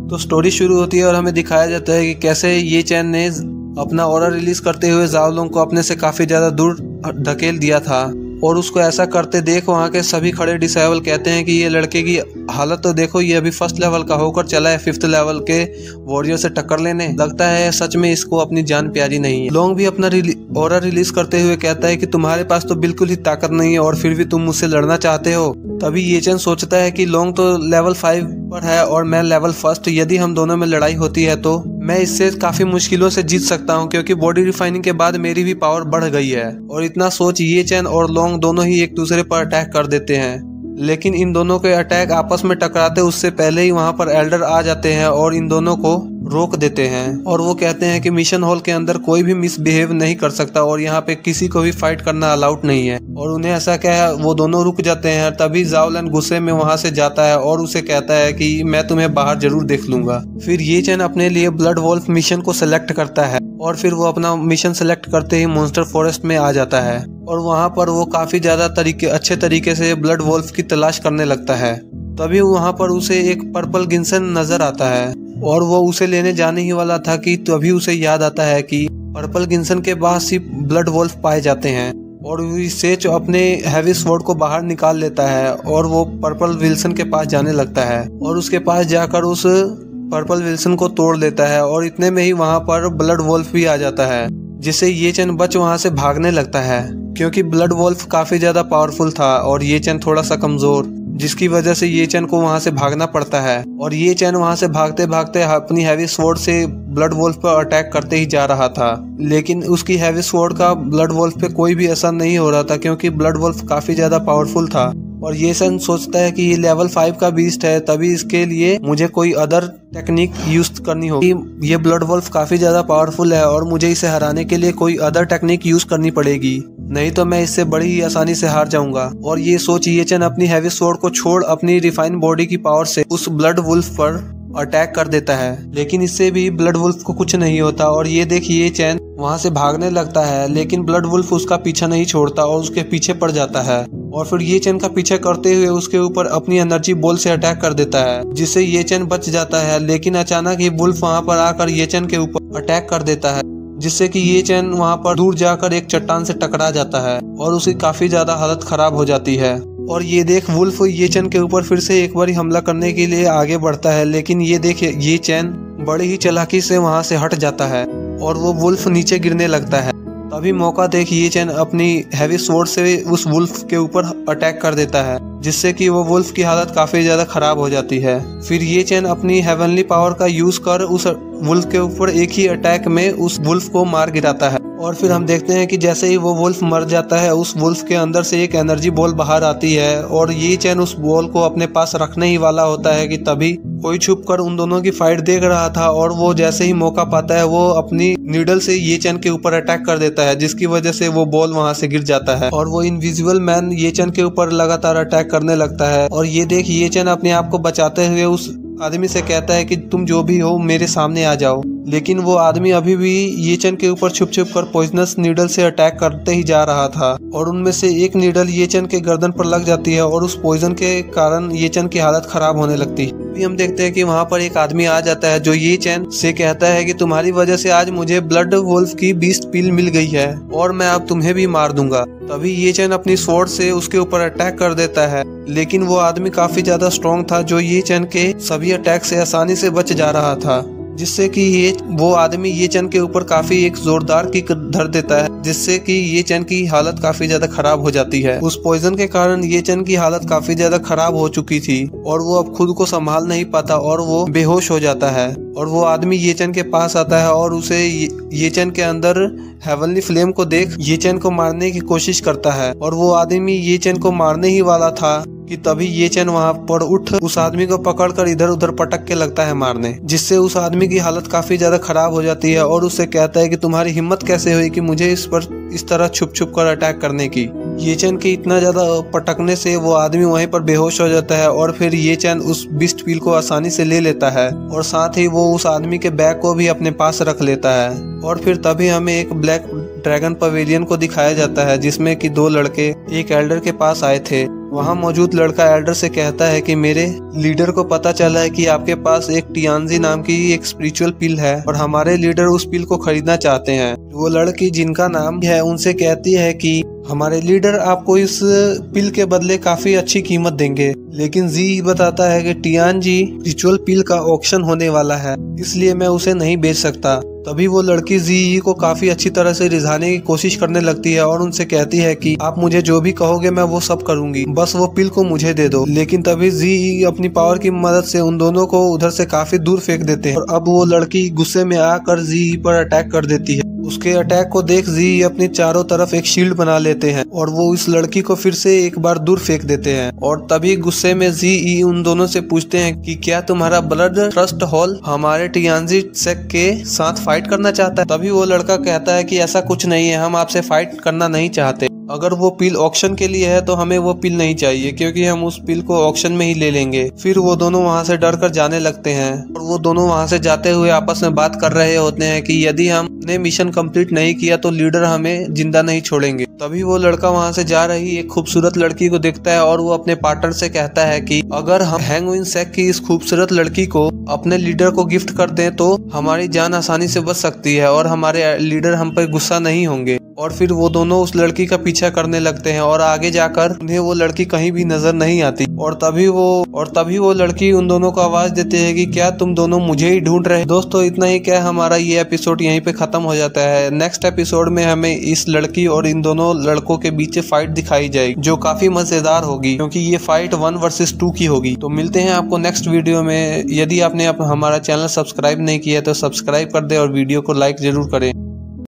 तो स्टोरी शुरू होती है और हमें दिखाया जाता है कि कैसे ये चैन ने अपना ऑरा रिलीज करते हुए जाओ लुंग को अपने से काफी ज्यादा दूर धकेल दिया था। और उसको ऐसा करते देख वहाँ के सभी खड़े डिसेबल कहते हैं कि ये लड़के की हालत तो देखो, ये अभी फर्स्ट लेवल का होकर चला है 5th लेवल के वॉरियर से टक्कर लेने। लगता है सच में इसको अपनी जान प्यारी नहीं है। लोंग भी अपना ऑरा रिलीज करते हुए कहता है कि तुम्हारे पास तो बिल्कुल ही ताकत नहीं है और फिर भी तुम मुझसे लड़ना चाहते हो। तभी ये चैन सोचता है कि लोंग तो लेवल 5 पर है और मैं लेवल 1, यदि हम दोनों में लड़ाई होती है तो मैं इससे काफी मुश्किलों से जीत सकता हूँ, क्योंकि बॉडी रिफाइनिंग के बाद मेरी भी पावर बढ़ गई है। और इतना सोच ये चैन और लोंग दोनों ही एक दूसरे पर अटैक कर देते हैं। लेकिन इन दोनों के अटैक आपस में टकराते उससे पहले ही वहां पर एल्डर आ जाते हैं और इन दोनों को रोक देते हैं। और वो कहते हैं कि मिशन हॉल के अंदर कोई भी मिसबिहेव नहीं कर सकता और यहाँ पे किसी को भी फाइट करना अलाउड नहीं है। और उन्हें ऐसा क्या, वो दोनों रुक जाते हैं। तभी जाओ लुंग गुस्से में वहां से जाता है और उसे कहता है कि मैं तुम्हें बाहर जरूर देख लूंगा। फिर ये चैन अपने लिए ब्लड वॉल्फ मिशन को सिलेक्ट करता है और फिर वो अपना मिशन सेलेक्ट करते ही मॉन्स्टर फॉरेस्ट में आ जाता है। और वहाँ पर वो काफी ज्यादा अच्छे तरीके से ब्लड वॉल्फ की तलाश करने लगता है। तभी वहाँ पर उसे एक पर्पल गिन्सन नजर आता है और वो उसे लेने जाने ही वाला था कि तभी उसे याद आता है कि पर्पल गिन्सन के पास ही ब्लड वॉल्फ पाए जाते हैं। और सेच अपने हैवी स्वॉर्ड को बाहर निकाल लेता है और वो पर्पल विल्सन के पास जाने लगता है और उसके पास जाकर उस पर्पल विल्सन को तोड़ लेता है। और इतने में ही वहाँ पर ब्लड वॉल्फ भी आ जाता है, जिससे ये चैन बच वहाँ से भागने लगता है, क्योंकि ब्लड वॉल्फ काफी ज्यादा पावरफुल था और ये चैन थोड़ा सा कमजोर, जिसकी वजह से ये चैन को वहां से भागना पड़ता है। और ये चैन वहां से भागते भागते अपनी हैवी स्वॉर्ड से ब्लड वॉल्फ पर अटैक करते ही जा रहा था। लेकिन उसकी हैवी स्वॉर्ड का ब्लड वॉल्फ पे कोई भी असर नहीं हो रहा था, क्योंकि ब्लड वॉल्फ काफी ज्यादा पावरफुल था। और ये चैन सोचता है कि ये लेवल 5 का बीस्ट है, तभी इसके लिए मुझे कोई अदर टेक्निक यूज करनी होगी। ये ब्लड वॉल्फ काफी ज्यादा पावरफुल है और मुझे इसे हराने के लिए कोई अदर टेक्निक यूज करनी पड़ेगी, नहीं तो मैं इससे बड़ी ही आसानी से हार जाऊंगा। और ये सोच ये चैन अपनी हैवी स्वॉर्ड को छोड़ अपनी रिफाइन बॉडी की पावर से उस ब्लड वुल्फ पर अटैक कर देता है। लेकिन इससे भी ब्लड वुल्फ को कुछ नहीं होता और ये देखिए चैन वहां से भागने लगता है, लेकिन ब्लड वुल्फ उसका पीछा नहीं छोड़ता और उसके पीछे पड़ जाता है। और फिर ये चैन का पीछा करते हुए उसके ऊपर अपनी एनर्जी बॉल से अटैक कर देता है, जिससे ये चैन बच जाता है। लेकिन अचानक ही वुल्फ वहां पर आकर ये चैन के ऊपर अटैक कर देता है, जिससे कि ये चैन वहां पर दूर जाकर एक चट्टान से टकरा जाता है और उसकी काफी ज्यादा हालत खराब हो जाती है। और ये देख वुल्फ ये चैन के ऊपर फिर से एक बार हमला करने के लिए आगे बढ़ता है, लेकिन ये देख ये चैन बड़ी ही चालाकी से वहां से हट जाता है और वो वुल्फ नीचे गिरने लगता है। तभी मौका देख ये चैन अपनी हैवी स्वॉर्ड से उस वुल्फ के ऊपर अटैक कर देता है, जिससे कि वो वुल्फ की हालत काफी ज्यादा खराब हो जाती है। फिर ये चैन अपनी हेवनली पावर का यूज कर उस वुल्फ के ऊपर एक ही अटैक में उस वुल्फ को मार गिराता है। और फिर हम देखते हैं कि जैसे ही वो वुल्फ मर जाता है, उस वुल्फ के अंदर से एक एनर्जी बॉल बाहर आती है और ये चैन उस बॉल को अपने पास रखने ही वाला होता है कि तभी कोई छुप कर उन दोनों की फाइट देख रहा था और वो जैसे ही मौका पाता है वो अपनी नीडल से ये चैन के ऊपर अटैक कर देता है, जिसकी वजह से वो बॉल वहां से गिर जाता है और वो इनविजिबल मैन ये चैन के ऊपर लगातार अटैक करने लगता है। और ये देख ये चैन अपने आप को बचाते हुए उस आदमी से कहता है कि तुम जो भी हो मेरे सामने आ जाओ। लेकिन वो आदमी अभी भी ये चैन के ऊपर छुप छुप कर पॉइजनस नीडल से अटैक करते ही जा रहा था और उनमें से एक नीडल ये चैन के गर्दन पर लग जाती है और उस पॉइजन के कारण ये चैन की हालत खराब होने लगती है। अभी हम देखते हैं कि वहाँ पर एक आदमी आ जाता है जो ये चैन से कहता है कि तुम्हारी वजह से आज मुझे ब्लड वुल्फ की बीस्ट पील मिल गई है और मैं अब तुम्हें भी मार दूंगा। तभी ये चैन अपनी स्वॉर्ड से उसके ऊपर अटैक कर देता है, लेकिन वो आदमी काफी ज्यादा स्ट्रॉन्ग था जो ये चैन के सभी अटैक से आसानी से बच जा रहा था, जिससे कि वो आदमी ये चैन के ऊपर काफी एक जोरदार किक धर देता है, जिससे कि ये चैन की हालत काफी ज्यादा खराब हो जाती है। उस पॉइजन के कारण ये चैन की हालत काफी ज्यादा खराब हो चुकी थी और वो अब खुद को संभाल नहीं पाता और वो बेहोश हो जाता है। और वो आदमी ये चैन के पास आता है और उसे ये चैन के अंदर हेवनली फ्लेम को देख ये चैन को मारने की कोशिश करता है और वो आदमी ये चैन को मारने ही वाला था कि तभी ये चैन वहां पर उठ उस आदमी को पकड़कर इधर उधर पटक के लगता है मारने, जिससे उस आदमी की हालत काफी ज्यादा खराब हो जाती है और उससे कहता है कि तुम्हारी हिम्मत कैसे हुई कि मुझे इस पर इस तरह छुप छुप कर अटैक करने की। ये चैन के इतना ज्यादा पटकने से वो आदमी वहीं पर बेहोश हो जाता है और फिर ये चैन उस बिस्ट पील को आसानी से ले लेता है और साथ ही वो उस आदमी के बैग को भी अपने पास रख लेता है। और फिर तभी हमें एक ब्लैक ड्रैगन पवेलियन को दिखाया जाता है जिसमें कि दो लड़के एक एल्डर के पास आए थे। वहाँ मौजूद लड़का एल्डर से कहता है कि मेरे लीडर को पता चला है कि आपके पास एक टियानजी नाम की एक स्पिरिचुअल पिल है और हमारे लीडर उस पिल को खरीदना चाहते हैं। वो लड़की जिनका नाम है उनसे कहती है कि हमारे लीडर आपको इस पिल के बदले काफी अच्छी कीमत देंगे, लेकिन जी बताता है कि टियानजी स्पिरिचुअल पिल का ऑक्शन होने वाला है, इसलिए मैं उसे नहीं बेच सकता। तभी वो लड़की जी को काफी अच्छी तरह से रिझाने की कोशिश करने लगती है और उनसे कहती है कि आप मुझे जो भी कहोगे मैं वो सब करूंगी, बस वो पिल को मुझे दे दो। लेकिन तभी जी अपनी पावर की मदद से उन दोनों को उधर से काफी दूर फेंक देते हैं और अब वो लड़की गुस्से में आकर जी पर अटैक कर देती है। उसके अटैक को देख जी अपनी चारों तरफ एक शील्ड बना लेते हैं और वो इस लड़की को फिर से एक बार दूर फेंक देते हैं। और तभी गुस्से में जी उन दोनों से पूछते हैं कि क्या तुम्हारा ब्लड ट्रस्ट हॉल हमारे टियानजी सेक्ट के साथ फाइट करना चाहता है। तभी वो लड़का कहता है कि ऐसा कुछ नहीं है, हम आपसे फाइट करना नहीं चाहते। अगर वो पिल ऑक्शन के लिए है तो हमें वो पिल नहीं चाहिए, क्योंकि हम उस पिल को ऑक्शन में ही ले लेंगे। फिर वो दोनों वहाँ से डर कर जाने लगते हैं और वो दोनों वहाँ से जाते हुए आपस में बात कर रहे होते हैं कि यदि हमने मिशन कंप्लीट नहीं किया तो लीडर हमें जिंदा नहीं छोड़ेंगे। तभी वो लड़का वहाँ से जा रही एक खूबसूरत लड़की को देखता है और वो अपने पार्टनर से कहता है कि अगर हम हैंगविन सेक्ट की इस खूबसूरत लड़की को अपने लीडर को गिफ्ट कर दें तो हमारी जान आसानी से बच सकती है और हमारे लीडर हम पर गुस्सा नहीं होंगे। और फिर वो दोनों उस लड़की का पीछा करने लगते हैं और आगे जाकर उन्हें वो लड़की कहीं भी नजर नहीं आती। और तभी वो लड़की उन दोनों को आवाज देती है कि क्या तुम दोनों मुझे ही ढूंढ रहे। दोस्तों इतना ही क्या, हमारा ये एपिसोड यहीं पे खत्म हो जाता है। नेक्स्ट एपिसोड में हमें इस लड़की और इन दोनों लड़कों के बीच फाइट दिखाई जाएगी जो काफी मजेदार होगी, क्योंकि ये फाइट 1 वर्सेस 2 की होगी। तो मिलते हैं आपको नेक्स्ट वीडियो में। यदि आपने हमारा चैनल सब्सक्राइब नहीं किया तो सब्सक्राइब कर दे और वीडियो को लाइक जरूर करें।